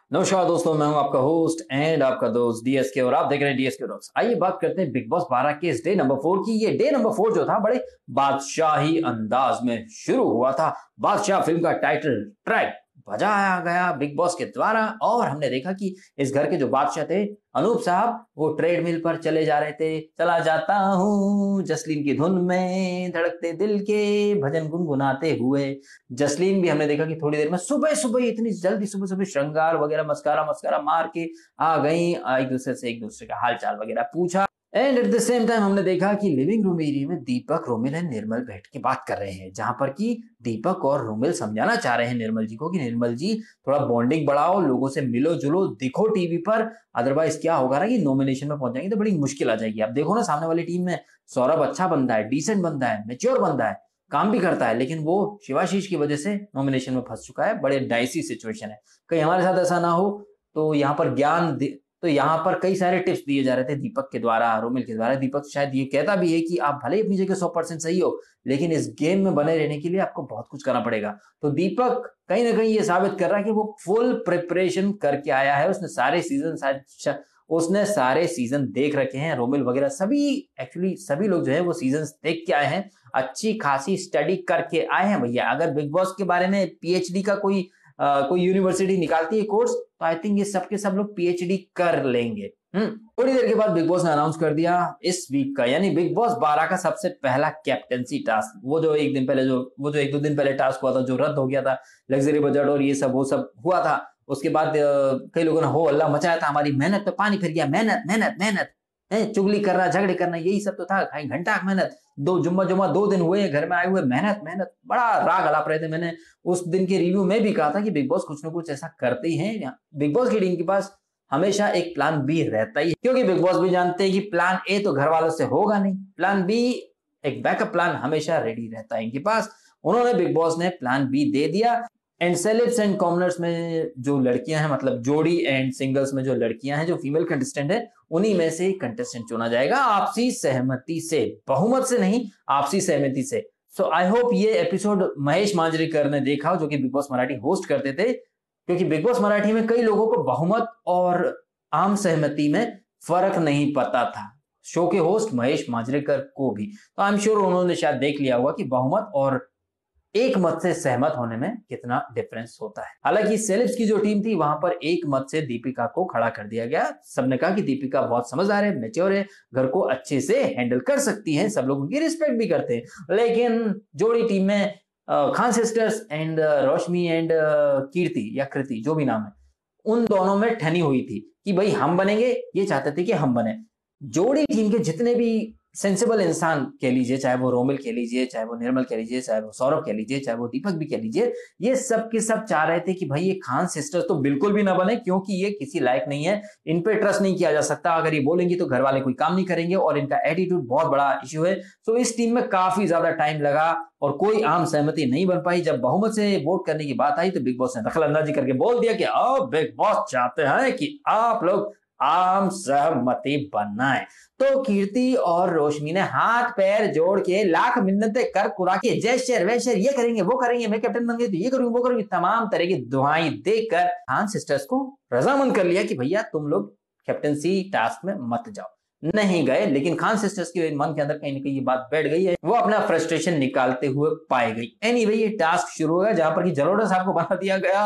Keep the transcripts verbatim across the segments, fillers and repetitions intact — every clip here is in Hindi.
नमस्कार दोस्तों, मैं हूं आपका होस्ट एंड आपका दोस्त डीएसके और आप देख रहे हैं डीएसके टॉक्स। आइए बात करते हैं बिग बॉस बारह के इस डे नंबर फोर की। ये डे नंबर फोर जो था बड़े बादशाही अंदाज में शुरू हुआ था। बादशाह फिल्म का टाइटल ट्रैक बजाया गया बिग बॉस के द्वारा और हमने देखा कि इस घर के जो बादशाह थे अनूप साहब, वो ट्रेडमिल पर चले जा रहे थे। चला जाता हूँ जसलीन की धुन में, धड़कते दिल के भजन गुनगुनाते हुए। जसलीन भी हमने देखा कि थोड़ी देर में सुबह सुबह इतनी जल्दी सुबह सुबह श्रृंगार वगैरह मस्कारा मस्कारा मार के आ गई, एक दूसरे से एक दूसरे का हाल चाल वगैरह पूछा। And at the same time हमने देखा कि लिविंग रूम एरिया में दीपक, रोमिल एंड निर्मल बैठ के बात कर रहे हैं, जहां पर कि दीपक और रोमिल समझाना चाह रहे हैं निर्मल जी को कि निर्मल जी थोड़ा बॉन्डिंग बढ़ाओ, लोगों से मिलो जुलो, दिखो टीवी पर, अदरवाइज क्या होगा ना कि नॉमिनेशन में पहुंच जाएंगे तो बड़ी मुश्किल आ जाएगी। आप देखो ना सामने वाली टीम में सौरभ अच्छा बंदा है, डिसेंट बंदा है, मेच्योर बंदा है, काम भी करता है, लेकिन वो शिवाशीष की वजह से नॉमिनेशन में फंस चुका है। बड़े डाइसी सिचुएशन है, कहीं हमारे साथ ऐसा ना हो। तो यहाँ पर ज्ञान तो यहाँ पर कई सारे टिप्स दिए जा रहे थे दीपक के द्वारा, रोमिल के द्वारा। दीपक शायद ये कहता भी है कि आप भले ही अपनी जगह सौ परसेंट सही हो, लेकिन इस गेम में बने रहने के लिए आपको बहुत कुछ करना पड़ेगा। तो दीपक कहीं ना कहीं ये साबित कर रहा है कि वो फुल प्रिपरेशन करके आया है। उसने सारे सीजन उसने सारे सीजन देख रखे हैं, रोमिल वगैरह सभी, एक्चुअली सभी लोग जो है वो सीजन देख के आए हैं, अच्छी खासी स्टडी करके आए हैं भैया। अगर बिग बॉस के बारे में पीएचडी का कोई Uh, कोई यूनिवर्सिटी निकालती है कोर्स, तो आई थिंक ये सब के सब लोग पीएचडी कर लेंगे। हम्म थोड़ी देर के बाद बिग बॉस ने अनाउंस कर दिया इस वीक का, यानी बिग बॉस बारह का सबसे पहला कैप्टेंसी टास्क। वो जो एक दिन पहले जो वो जो एक दो दिन पहले टास्क हुआ था, जो रद्द हो गया था, लग्जरी बजट और ये सब वो सब हुआ था। उसके बाद कई लोगों ने हो अल्लाह मचाया था, हमारी मेहनत पे पानी फिर गया, मेहनत मेहनत मेहनत है, चुगली करना, झगड़े करना, यही सब तो था। घंटा मेहनत, दो जुम्मा जुम्मा दो दिन हुए घर में आए हुए, मेहनत मेहनत, बड़ा राग अलाप रहे थे। मैंने उस दिन के रिव्यू में भी कहा था कि बिग बॉस कुछ ना कुछ ऐसा करते ही हैं। बिग बॉस की टीम के पास हमेशा एक प्लान बी रहता ही है, क्योंकि बिग बॉस भी जानते हैं कि प्लान ए तो घर वालों से होगा नहीं, प्लान बी, एक बैकअप प्लान हमेशा रेडी रहता है इनके पास। उन्होंने, बिग बॉस ने प्लान बी दे दिया। एंड सेलेब्स एंड कॉमनर्स में जो लड़कियां हैं, मतलब जोड़ी एंड सिंगल्स में जो लड़कियां हैं, जो फीमेल कंटेस्टेंट है, उन्हीं में से कंटेस्टेंट चुना जाएगा आपसी सहमति से, बहुमत से नहीं, आपसी सहमति से। सो आई होप ये एपिसोड महेश मांजरेकर ने देखा, जो कि बिग बॉस मराठी होस्ट करते थे, क्योंकि बिग बॉस मराठी में कई लोगों को बहुमत और आम सहमति में फर्क नहीं पता था, शो के होस्ट महेश मांजरेकर को भी। तो आई एम श्योर उन्होंने शायद देख लिया होगा कि बहुमत और एक मत से सहमत होने में कितना डिफरेंस होता है। हालांकि सेलेब्स की जो टीम थी, वहां पर एक मत से दीपिका को खड़ा कर दिया गया। सबने कहा कि दीपिका बहुत समझदार है, मैच्योर है, घर को अच्छे से हैंडल कर सकती है, सब लोग उनकी रिस्पेक्ट भी करते हैं। लेकिन जोड़ी टीम में Khan sisters and Roshni and Kirti या कृति, जो भी नाम है, उन दोनों में ठनी हुई थी कि भाई हम बनेंगे, ये चाहते थे कि हम बने। जोड़ी टीम के जितने भी सेंसिबल इंसान कह लीजिए, चाहे वो रोमिल कह लीजिए, चाहे वो निर्मल कह लीजिए, चाहे वो सौरभ कह लीजिए, चाहे वो दीपक भी कह लीजिए, ये सब के सब चाह रहे थे कि भाई ये खान सिस्टर्स तो बिल्कुल भी ना बने, क्योंकि ये किसी लायक नहीं है, इन पे ट्रस्ट नहीं किया जा सकता। अगर ये बोलेंगे तो घर वाले कोई काम नहीं करेंगे और इनका एटीट्यूड बहुत बड़ा इश्यू है। तो इस टीम में काफी ज्यादा टाइम लगा और कोई आम सहमति नहीं बन पाई। जब बहुमत से वोट करने की बात आई तो बिग बॉस ने दखल अंदाजी करके बोल दिया कि अब बिग बॉस चाहते हैं कि आप लोग आम सहमति बनाए। तो कीर्ति और रोशनी ने हाथ पैर जोड़ के लाख मिन्नतें कर कुरा के, जय शेर वै शेर, ये करेंगे वो करेंगे, मैं कैप्टन बन गई तो ये करूंगी वो करूंगी, तमाम तरह की दुआएं देकर खान सिस्टर्स को रजामंद कर लिया कि भैया तुम लोग कैप्टनसी टास्क में मत जाओ। नहीं गए, लेकिन खान सिस्टर्स के मन के अंदर कहीं ना कहीं ये बात बैठ गई है, वो अपना फ्रस्ट्रेशन निकालते हुए पाई गई। एनीवे ये टास्क शुरू हो गया, जहां पर कि जलोटा साहब को बना दिया गया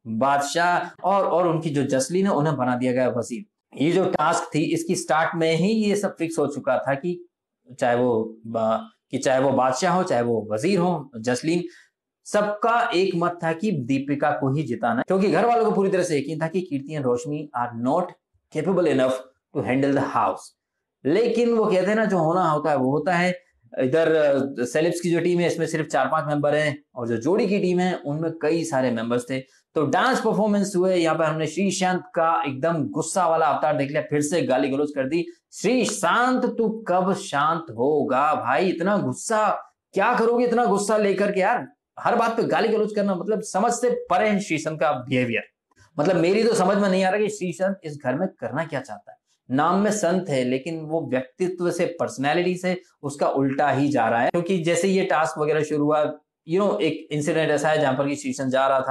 बादशाह और और उनकी जो जसलीन है उन्हें बना दिया गया वजीर। ये जो टास्क थी, इसकी स्टार्ट में ही ये सब फिक्स हो चुका था कि चाहे वो कि चाहे वो बादशाह हो, चाहे वो वजीर हो, जसलीन, सबका एक मत था कि दीपिका को ही जिताना, क्योंकि घर वालों को पूरी तरह से यकीन था कि Kirti and Roshni are not capable enough to handle the house. लेकिन वो कहते हैं ना, जो होना होता है वो होता है। इधर सेलेब्स की जो टीम है, इसमें सिर्फ चार पांच मेंबर हैं, और जो जोड़ी की टीम है उनमें कई सारे मेंबर्स थे। तो डांस परफॉर्मेंस हुए, यहाँ पर हमने श्रीशांत का एकदम गुस्सा वाला अवतार देख लिया, फिर से गाली गलौज कर दी। श्रीशांत तू कब शांत होगा भाई, इतना गुस्सा क्या करोगे, इतना गुस्सा लेकर के यार, हर बात पे गाली गलौज करना, मतलब समझ से परे है श्रीशांत का बिहेवियर। मतलब मेरी तो समझ में नहीं आ रहा कि श्रीशांत इस घर में करना क्या चाहता है। नाम में संत है, लेकिन वो व्यक्तित्व से, पर्सनैलिटी से उसका उल्टा ही जा रहा है। क्योंकि जैसे ये टास्क वगैरह शुरू हुआ, यू नो एक इंसिडेंट ऐसा है जहां पर कि श्रीशांत जा रहा था,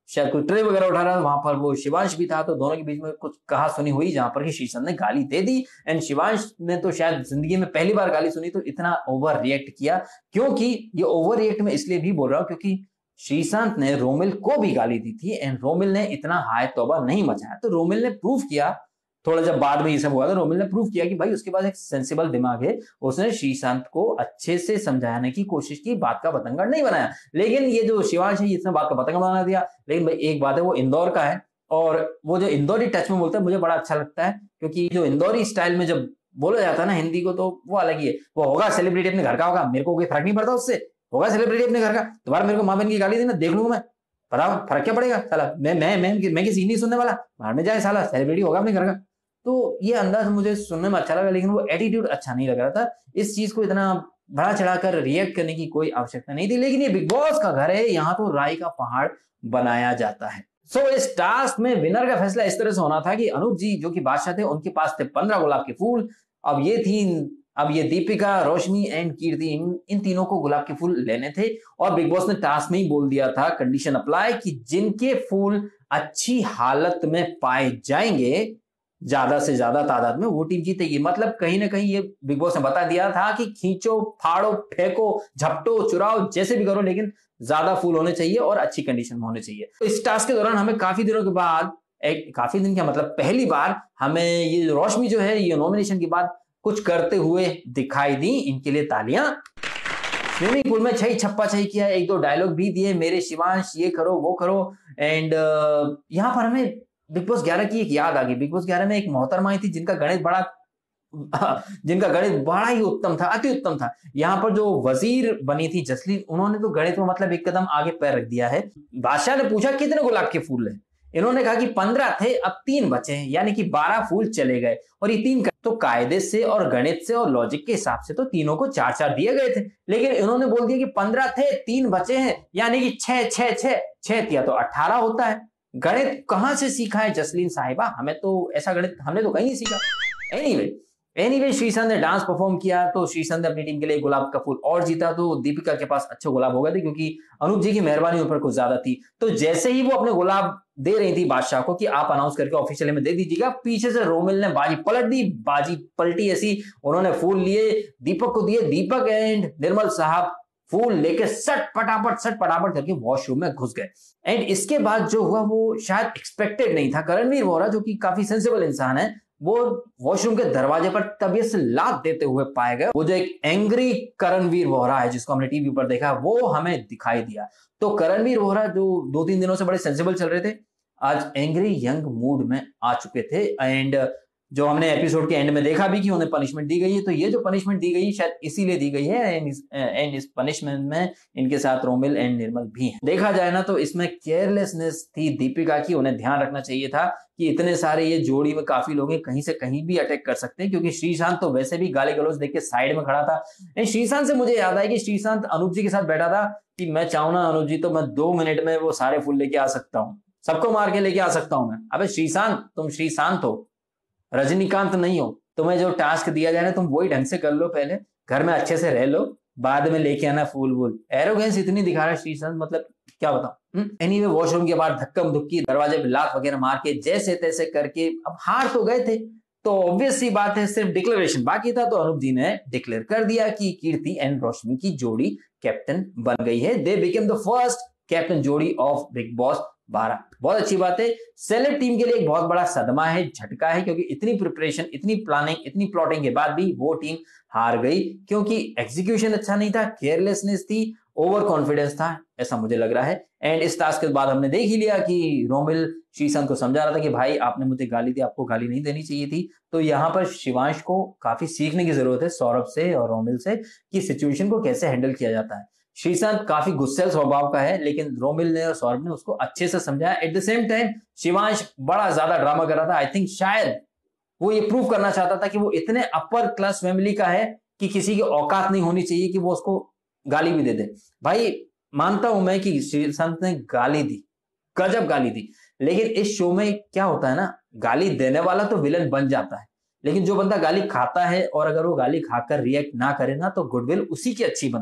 शायद कोई ट्रे वगैरह उठा रहा था, वहां पर वो शिवांश भी था, तो दोनों के बीच में कुछ कहा सुनी हुई जहां पर कि श्रीशांत ने गाली दे दी। एंड शिवांश ने तो शायद जिंदगी में पहली बार गाली सुनी, तो इतना ओवर रिएक्ट किया। क्योंकि ये ओवर रिएक्ट मैं इसलिए भी बोल रहा हूँ क्योंकि श्रीशांत ने रोमिल को भी गाली दी थी एंड रोमिल ने इतना हाय तौबा नहीं मचाया। तो रोमिल ने प्रूव किया, थोड़ा जब बाद में ये सब हुआ था, रोमिल ने प्रूव किया कि भाई उसके पास एक सेंसिबल दिमाग है। उसने श्रीशांत को अच्छे से समझाने की कोशिश की, बात का बतंगड़ नहीं बनाया। लेकिन ये जो शिवांश है इसने बात का बतंगड़ बना दिया। लेकिन भाई एक बात है, वो इंदौर का है और वो जो इंदौरी टच में बोलता है मुझे बड़ा अच्छा लगता है, क्योंकि जो इंदौरी स्टाइल में जब बोला जाता है ना हिंदी को, तो वो अलग ही है। वो होगा सेलिब्रिटी अपने घर का होगा, मेरे को कोई फर्क नहीं पड़ता उससे, होगा सेलिब्रिटी अपने घर का, दोबारा मेरे को मां बहन की गाली देना देख लूंगा मैं, पता फर्क क्या पड़ेगा साला, मैं मैं मैं मैं किसी नहीं सुनने वाला, बाहर में जाए साला, सेलिब्रिटी होगा अपने घर का। तो ये अंदाज मुझे सुनने में अच्छा लगा, लेकिन वो एटीट्यूड अच्छा नहीं लग रहा था। इस चीज को इतना बड़ा चढ़ाकर रिएक्ट करने की कोई आवश्यकता नहीं थी। लेकिन ये बिग बॉस का घर है, यहाँ तो राय का पहाड़ बनाया जाता है। सो so, इस टास्क में विनर का फैसला इस तरह से होना था कि अनूप जी जो कि बादशाह थे, उनके पास थे पंद्रह गुलाब के फूल। अब ये थी अब ये दीपिका, रोशनी एंड कीर्ति, इन, इन तीनों को गुलाब के फूल लेने थे। और बिग बॉस ने टास्क में ही बोल दिया था, कंडीशन अप्लाई, कि जिनके फूल अच्छी हालत में पाए जाएंगे ज्यादा से ज्यादा तादाद में, वो टीम जीतेगी। मतलब कहीं ना कहीं ये बिग बॉस ने बता दिया था कि खींचो, फाड़ो, फेंको, झपटो, चुराओ, जैसे भी करो, लेकिन ज्यादा फूल होने चाहिए और अच्छी कंडीशन में होने चाहिए। तो इस टास्क के दौरान हमें काफी दिनों के बाद, एक काफी दिन क्या मतलब पहली बार हमें ये रोशनी जो है ये नॉमिनेशन के बाद कुछ करते हुए दिखाई दी। इनके लिए तालियां। स्विमिंग पूल में छही छप्पा छही किया, एक दो डायलॉग भी दिए, मेरे शिवांश ये करो वो करो। एंड uh, यहाँ पर हमें बिग बॉस ग्यारह की एक याद आ गई। बिग बॉस ग्यारह में एक मोहतरमा आई थी जिनका गणित बड़ा जिनका गणित बड़ा ही उत्तम था, अति उत्तम था। यहाँ पर जो वजीर बनी थी जसलीन, उन्होंने तो गणित में मतलब एक कदम आगे पैर रख दिया है। बादशाह ने पूछा कितने गुलाब के फूल है, इन्होंने कहा कि पंद्रह थे, अब तीन बचे हैं, यानी कि बारह फूल चले गए। और ये तीन तो कायदे से और गणित से और लॉजिक के हिसाब से तो तीनों को चार चार दिए गए थे, लेकिन इन्होंने बोल दिया कि पंद्रह थे, तीन बचे हैं, यानी कि छह छह छह छह दिया तो अठारह होता है। गणित कहां से सीखा है जसलीन साहिबा, हमें तो ऐसा गणित हमने तो कहीं नहीं सीखा। एनीवे एनीवे श्रीशांत ने डांस परफॉर्म किया, तो श्रीशांत ने अपनी टीम के लिए गुलाब का फूल और जीता। तो दीपिका के पास अच्छे गुलाब हो गए थे क्योंकि अनूप जी की मेहरबानी ऊपर कुछ ज्यादा थी। तो जैसे ही वो अपने गुलाब दे रही थी बादशाह को कि आप अनाउंस करके ऑफिशियल में दे दीजिएगा, पीछे से रोमिल ने बाजी पलट दी। बाजी पलटी ऐसी, उन्होंने फूल लिए, दीपक को दिए। दीपक एंड निर्मल साहब फूल लेके सट पटापट सट पटापट करके वॉशरूम में घुस गए। एंड इसके बाद जो हुआ वो शायद एक्सपेक्टेड नहीं था। करणवीर बोहरा जो कि काफी सेंसिबल इंसान है, वो वॉशरूम के दरवाजे पर तबीयत से लात देते हुए पाए गए। वो जो एक एंग्री करणवीर बोहरा है जिसको हमने टीवी पर देखा, वो हमें दिखाई दिया। तो करणवीर बोहरा जो दो तीन दिनों से बड़े सेंसिबल चल रहे थे, आज एंग्री यंग मूड में आ चुके थे। एंड जो हमने एपिसोड के एंड में देखा भी कि उन्हें पनिशमेंट दी गई है, तो ये जो पनिशमेंट दी गई है शायद इसीलिए दी गई है। एंड इस, एंड इस पनिशमेंट में इनके साथ रोमिल एंड निर्मल भी हैं। देखा जाए ना तो इसमें केयरलेसनेस थी दीपिका की। उन्हें ध्यान रखना चाहिए था कि इतने सारे ये जोड़ी में काफी लोग हैं, कहीं से कहीं भी अटैक कर सकते हैं, क्योंकि श्रीशांत तो वैसे भी गाली गलौज देख के साइड में खड़ा था। एंड श्रीशांत से मुझे याद आया कि श्रीशांत अनूप जी के साथ बैठा था कि मैं चाहूं ना अनूप जी तो मैं दो मिनट में वो सारे फूल लेके आ सकता हूँ, सबको मार के लेके आ सकता हूं मैं। अबे श्रीशांत, तुम श्रीशांत हो, रजनीकांत नहीं हो। तुम्हें जो टास्क दिया जाए ना तुम वही ढंग से कर लो, पहले घर में अच्छे से रह लो, बाद में लेके आना फूल वूल। एरोगेंस इतनी दिखा रहा है श्रीशांत, मतलब क्या बताऊं। एनीवे वॉशरूम के बाद धक्कम धुक्की, दरवाजे पे लात वगैरह मार के जैसे तैसे करके अब हार तो गए थे। तो ऑब्वियस सी बात है, सिर्फ डिक्लेरेशन बाकी था। तो अनूप जी ने डिक्लेयर कर दिया कि कीर्ति एंड रोशनी की जोड़ी कैप्टन बन गई है। They became the first captain जोड़ी ऑफ बिग बॉस बारह। बहुत अच्छी बात है। सेलेब टीम के लिए एक बहुत बड़ा सदमा है, झटका है, क्योंकि इतनी प्रिपरेशन, इतनी प्लानिंग, इतनी प्लॉटिंग के बाद भी वो टीम हार गई, क्योंकि एग्जीक्यूशन अच्छा नहीं था, केयरलेसनेस थी, ओवर कॉन्फिडेंस था, ऐसा मुझे लग रहा है। एंड इस टास्क के बाद हमने देख ही लिया कि रोमिल श्रीशांत को समझा रहा था कि भाई आपने मुझे गाली दी, आपको गाली नहीं देनी चाहिए थी। तो यहाँ पर शिवांश को काफी सीखने की जरूरत है सौरभ से और रोमिल से कि सिचुएशन को कैसे हैंडल किया जाता है। श्रीशांत काफी गुस्सेल स्वभाव का है, लेकिन रोमिल ने और सौरभ ने उसको अच्छे से समझाया। At the same time Shivansh बड़ा ज्यादा ड्रामा कर रहा था। आई थिंक शायद वो ये प्रूव करना चाहता था कि वो इतने अपर क्लास फैमिली का है कि किसी की औकात नहीं होनी चाहिए कि वो उसको गाली भी दे दे। भाई मानता हूं मैं कि श्रीशांत ने गाली दी, गजब गाली दी, लेकिन इस शो में क्या होता है ना, गाली देने वाला तो विलन बन जाता है, लेकिन जो बंदा गाली खाता है और अगर वो गाली खाकर रिएक्ट ना करे ना, तो गुडविल उसी की अच्छी बनती है।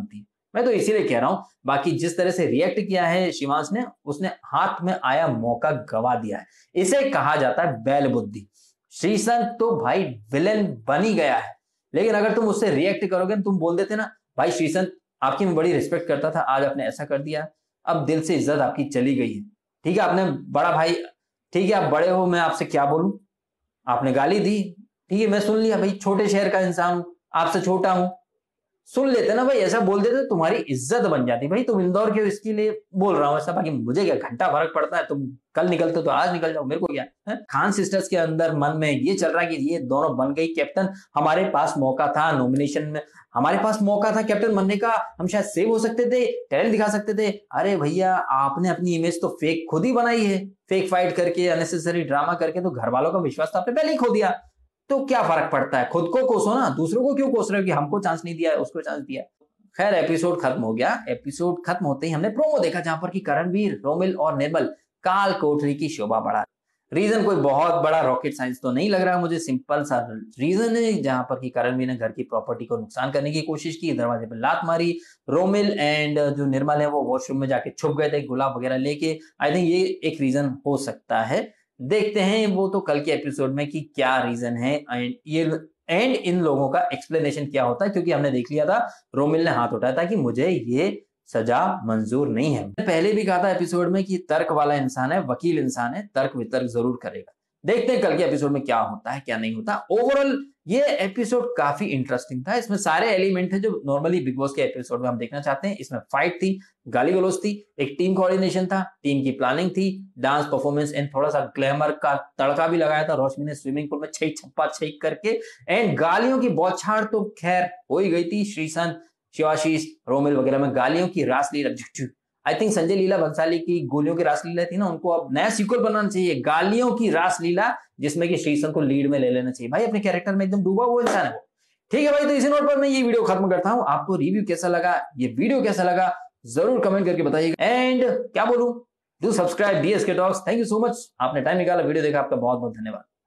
मैं तो इसीलिए कह रहा हूं। बाकी जिस तरह से रिएक्ट किया है शिवांश ने, उसने हाथ में आया मौका गवा दिया है। इसे कहा जाता है बैल बुद्धि। श्रीसंत तो भाई विलेन बन ही गया है, लेकिन अगर तुम उससे रिएक्ट करोगे, तुम बोल देते ना भाई श्रीसंत आपकी मैं बड़ी रिस्पेक्ट करता था, आज आपने ऐसा कर दिया, अब दिल से इज्जत आपकी चली गई है। ठीक है, आपने बड़ा भाई, ठीक है आप बड़े हो, मैं आपसे क्या बोलूं, आपने गाली दी, ठीक है मैं सुन लिया, भाई छोटे शहर का इंसान हूं, आपसे छोटा हूं, सुन लेते ना भाई, ऐसा बोल देते तुम्हारी इज्जत बन जाती। भाई तुम इंदौर के हो इसके लिए बोल रहा हूं ऐसा, बाकी मुझे क्या घंटा फर्क पड़ता है, तुम कल निकलते तो आज निकल जाओ, मेरे को क्या है। खान सिस्टर्स के अंदर मन में ये चल रहा है कि ये दोनों बन गई कैप्टन, हमारे पास मौका था नॉमिनेशन में, हमारे पास मौका था कैप्टन बनने का, हम शायद सेव हो सकते थे, टैलेंट दिखा सकते थे। अरे भैया आपने अपनी इमेज तो फेक खुद ही बनाई है, फेक फाइट करके, अननेसेसरी ड्रामा करके, तो घर वालों का विश्वास तो आपने पहले ही खो दिया। तो क्या फर्क पड़ता है, खुद को कोसो ना, दूसरों को क्यों कोस रहे हो कि हमको चांस नहीं दिया है, उसको चांस दिया। खैर एपिसोड खत्म हो गया। एपिसोड खत्म होते ही हमने प्रोमो देखा जहां पर कि करणवीर, रोमिल और निर्मल काल कोठरी की शोभा बढ़ा। रीजन कोई बहुत बड़ा रॉकेट साइंस तो नहीं लग रहा मुझे, सिंपल सा रीजन है जहां पर कि करणवीर ने घर की प्रॉपर्टी को नुकसान करने की कोशिश की, दरवाजे पर लात मारी, रोमिल एंड जो निर्मल है वो वॉशरूम में जाके छुप गए थे गुलाब वगैरह लेके। आई थिंक ये एक रीजन हो सकता है, देखते हैं वो तो कल के एपिसोड में कि क्या रीजन है एंड ये एंड इन लोगों का एक्सप्लेनेशन क्या होता है, क्योंकि हमने देख लिया था रोमिल ने हाथ उठाया था कि मुझे ये सजा मंजूर नहीं है। पहले भी कहा था एपिसोड में कि तर्क वाला इंसान है, वकील इंसान है, तर्क वितर्क जरूर करेगा। देखते हैं कल के एपिसोड में क्या होता है क्या नहीं होता। ओवरऑल ये एपिसोड काफी इंटरेस्टिंग था, इसमें सारे एलिमेंट थे जो नॉर्मली बिग बॉस के एपिसोड में हम देखना चाहते हैं। इसमें फाइट थी, गाली गलौज थी, एक टीम कोऑर्डिनेशन था, टीम की प्लानिंग थी, डांस परफॉर्मेंस एंड थोड़ा सा ग्लैमर का तड़का भी लगाया था रोशनी ने स्विमिंग पूल में छई छप्पा छई करके, एंड गालियों की बौछार तो खैर हो ही गई थी। श्रीसंत, शिवाशीष, रोमिल वगैरह में गालियों की रासलीला। आई थिंक संजय लीला भंसाली की गोलियों की रासलीला थी ना, उनको अब नया सीक्वल बनाना चाहिए, गालियों की रासलीला, जिसमें कि श्रीसंत को लीड में ले लेना चाहिए। भाई अपने कैरेक्टर में एकदम डूबा हुआ इंसान है वो। ठीक है भाई, तो इसी नोट पर मैं ये वीडियो खत्म करता हूं। आपको रिव्यू कैसा लगा, ये वीडियो कैसा लगा, जरूर कमेंट करके बताइएगा। एंड क्या बोलूं, do subscribe DSK talks. Thank you so much, आपने टाइम निकाला, वीडियो देखा, आपका बहुत बहुत धन्यवाद।